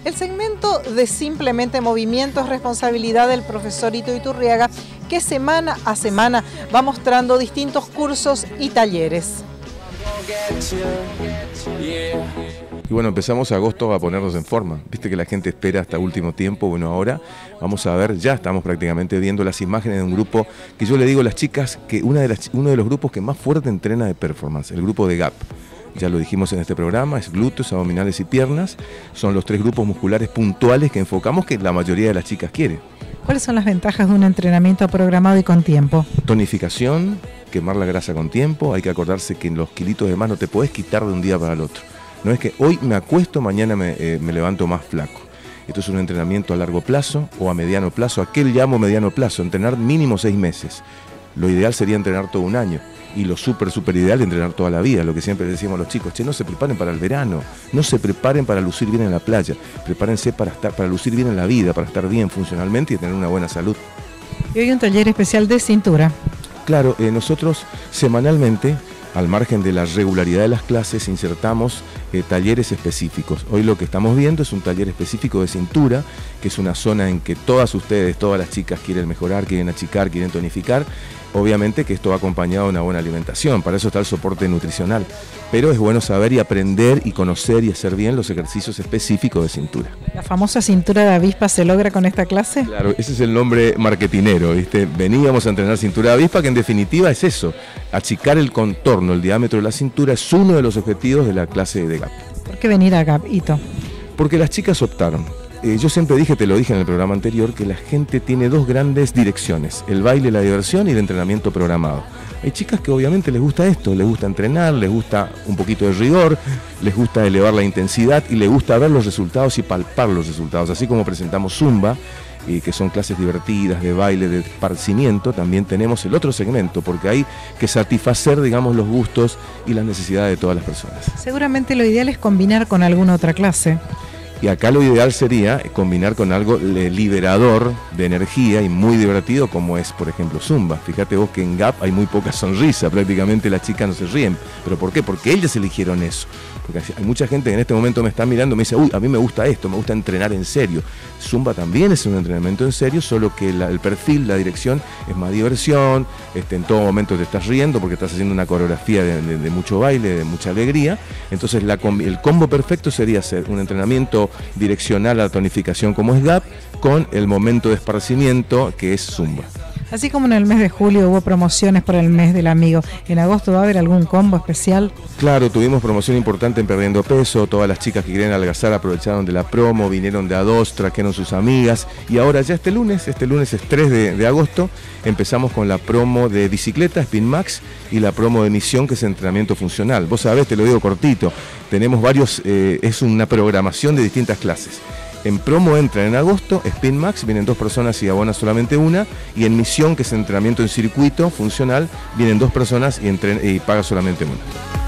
El segmento de Simplemente Movimiento es responsabilidad del profesor Ito Iturriaga, que semana a semana va mostrando distintos cursos y talleres. Y bueno, empezamos agosto a ponernos en forma. Viste que la gente espera hasta último tiempo. Bueno, ahora vamos a ver, ya estamos prácticamente viendo las imágenes de un grupo que yo le digo a las chicas que uno de los grupos que más fuerte entrena de performance, el grupo de GAP. Ya lo dijimos en este programa, es glúteos, abdominales y piernas. Son los 3 grupos musculares puntuales que enfocamos, que la mayoría de las chicas quiere. ¿Cuáles son las ventajas de un entrenamiento programado y con tiempo? Tonificación, quemar la grasa con tiempo. Hay que acordarse que los kilitos de más no te podés quitar de un día para el otro. No es que hoy me acuesto, mañana me levanto más flaco. Esto es un entrenamiento a largo plazo o a mediano plazo. ¿A qué le llamo mediano plazo? Entrenar mínimo 6 meses. Lo ideal sería entrenar todo un año. Y lo súper ideal es entrenar toda la vida. Lo que siempre decíamos a los chicos, no se preparen para el verano, no se preparen para lucir bien en la playa, prepárense para lucir bien en la vida, para estar bien funcionalmente y tener una buena salud. Y hoy un taller especial de cintura. Claro, nosotros semanalmente, al margen de la regularidad de las clases, insertamos talleres específicos. Hoy lo que estamos viendo es un taller específico de cintura, que es una zona en que todas las chicas quieren mejorar, quieren achicar, quieren tonificar. Obviamente que esto va acompañado de una buena alimentación, para eso está el soporte nutricional. Pero es bueno saber y aprender y conocer y hacer bien los ejercicios específicos de cintura. ¿La famosa cintura de avispa se logra con esta clase? Claro, ese es el nombre marketinero, ¿viste? Veníamos a entrenar cintura de avispa, que en definitiva es eso, achicar el contorno, el diámetro de la cintura es uno de los objetivos de la clase de GAP. ¿Por qué venir a GAP, Ito? Porque las chicas optaron. Yo siempre dije, te lo dije en el programa anterior, que la gente tiene 2 grandes direcciones, el baile, la diversión y el entrenamiento programado. Hay chicas que obviamente les gusta esto, les gusta entrenar, les gusta un poquito de rigor, les gusta elevar la intensidad y les gusta ver los resultados y palpar los resultados. Así como presentamos Zumba, que son clases divertidas, de baile, de esparcimiento, también tenemos el otro segmento, porque hay que satisfacer, digamos, los gustos y las necesidades de todas las personas. Seguramente lo ideal es combinar con alguna otra clase. Y acá lo ideal sería combinar con algo liberador de energía y muy divertido, como es, por ejemplo, Zumba. Fíjate vos que en GAP hay muy poca sonrisa, prácticamente las chicas no se ríen. ¿Pero por qué? Porque ellas eligieron eso. Porque hay mucha gente que en este momento me está mirando y me dice, uy, a mí me gusta esto, me gusta entrenar en serio. Zumba también es un entrenamiento en serio, solo que el perfil, la dirección es más diversión, en todo momento te estás riendo porque estás haciendo una coreografía de mucho baile, de mucha alegría. Entonces el combo perfecto sería hacer un entrenamiento direccional a la tonificación como es GAP, con el momento de esparcimiento que es Zumba. Así como en el mes de julio hubo promociones para el mes del amigo, ¿en agosto va a haber algún combo especial? Claro, tuvimos promoción importante en Perdiendo Peso, todas las chicas que querían adelgazar aprovecharon de la promo, vinieron de a 2, trajeron sus amigas y ahora ya este lunes es 3 de agosto, empezamos con la promo de bicicleta, Spin Max, y la promo de misión, que es entrenamiento funcional. Vos sabés, te lo digo cortito, tenemos varios, es una programación de distintas clases. En promo entran en agosto, Spin Max, vienen 2 personas y abona solamente una, y en misión, que es entrenamiento en circuito funcional, vienen 2 personas y paga solamente una.